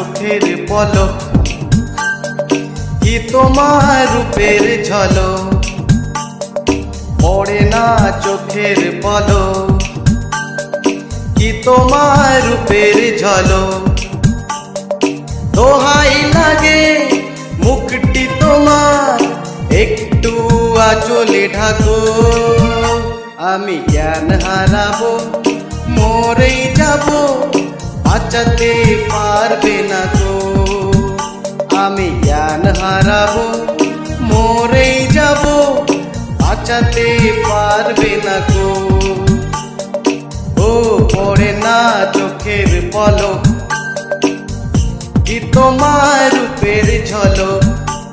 চোখের পলক কি তোমার রূপের ঝলক পড়ে না চোখের পলক কি তোমার রূপের ঝলক দোহাই লাগে মুখটি তোমার একটু আঁচলে ঢাকো আমি জ্ঞান হারাবো মরেই যাবো বাঁচাতে পারবে না তো আমি জ্ঞান হারাবো মরেই যাবো বাঁচাতে পারবে না তো ও পড়ে না চোখের পলক কি তোমার রূপের ঝলক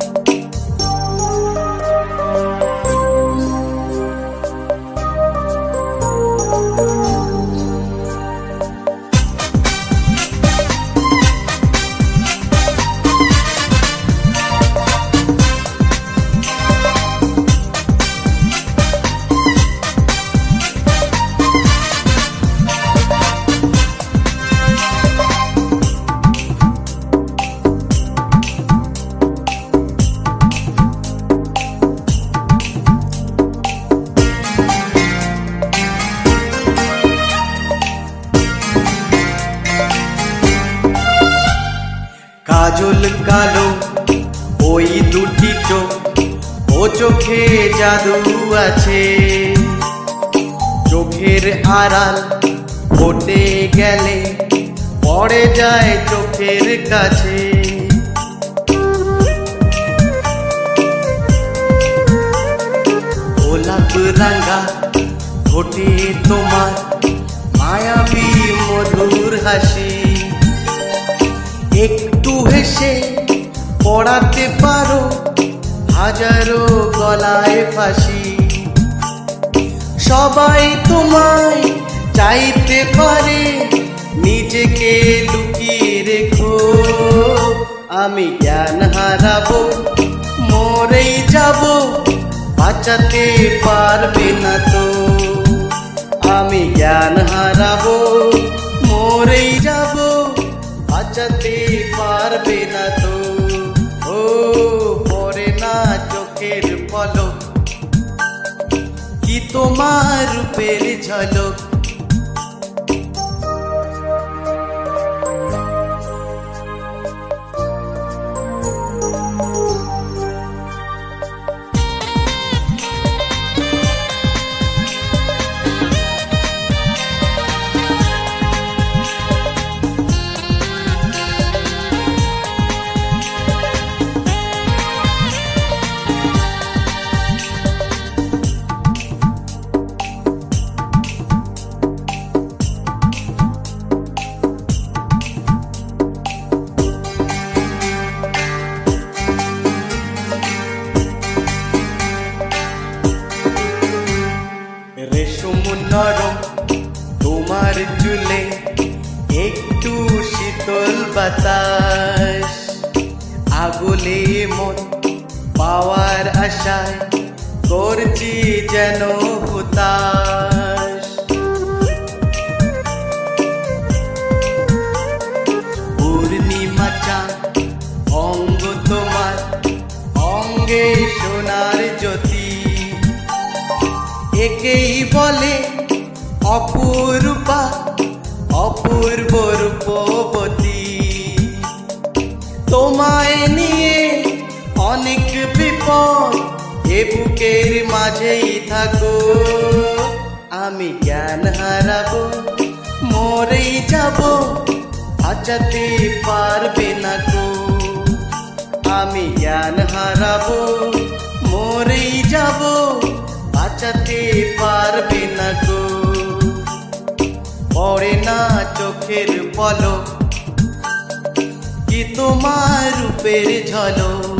কাজল কালো ওই দুটি চোখ ও চোখে জাদু আছে চোখের আড়াল ফোটে গেলে পড়ে যায় চোখের কাছে গোলাপ রাঙা ফোটে তোমার মায়াবী মধুর হাসি একটু হেসে পড়াতে পারো হাজারো গলায় ফাঁসি সবাই তোমায় চাইতে পারে নিজেকে লুকিয়ে রেখো আমি জ্ঞান হারাবো মরেই যাবো বাঁচাতে পারবে না তো আমি জ্ঞান হারাবো মরেই যাবো বাঁচাতে পারবে না তো ও পড়ে না চোখের পলক কি তোমার রূপের ঝলক রেশম নরম তোমার চুলে একটু শীতল বাতাস আগলে মন পাওয়ার আশায় করছি যেন হুতাশ পূর্ণিমা চাঁদ অঙ্গ তোমার অঙ্গে সোনার জ্যোতি একেই বলে অপূর্বা অপূর্ব রূপবতী তোমায় নিয়ে অনেক বিপদ এ বুকের মাঝেই থাকো আমি জ্ঞান হারাবো মরেই যাবো বাঁচাতে পারবে না গো আমি জ্ঞান হারাবো মরেই যাবো বাঁচাতে পারবে না গো পড়ে না চোখের পলক কি তোমার রূপের ঝলক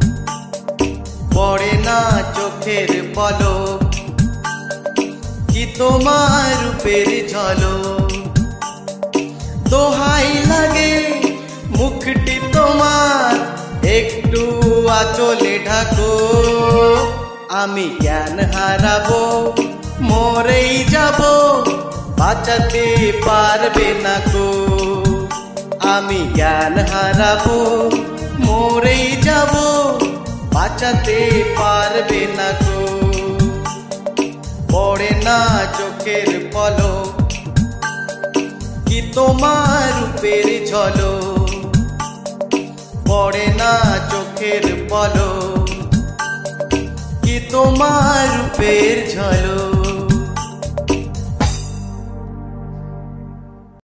পড়ে না চোখের পলক কি তোমার রূপের ঝলক দোহাই লাগে মুখটি তোমার একটু আঁচলে ঢাকো আমি জ্ঞান হারাবো মরেই যাবো বাঁচাতে পারবে না গো আমি জ্ঞান হারাবো, মরেই যাব, বাঁচাতে পারবে না গো। পড়ে না চোখের পলক, কি তোমার রূপের ঝলক, পড়ে না চোখের পলক, কি তোমার রূপের ঝলক।